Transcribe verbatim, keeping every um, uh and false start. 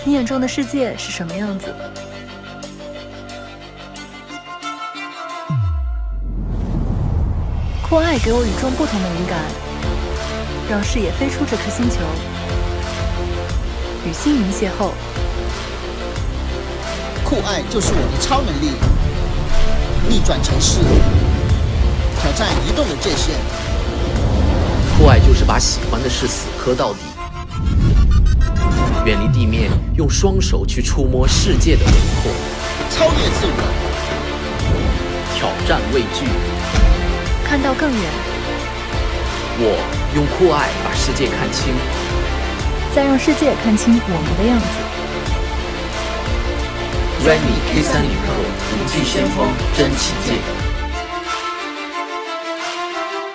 你眼中的世界是什么样子？酷爱给我与众不同的灵感，让视野飞出这颗星球，与星云邂逅。 酷爱就是我的超能力，逆转城市，挑战移动的界限。 酷爱就是把喜欢的事死磕到底，远离地面，用双手去触摸世界的轮廓， 超越自我， 挑战畏惧， 看到更远。 我用酷爱把世界看清， 再让世界看清我们的样子。 Redmi K 三零 Pro 五 G 先锋真旗舰。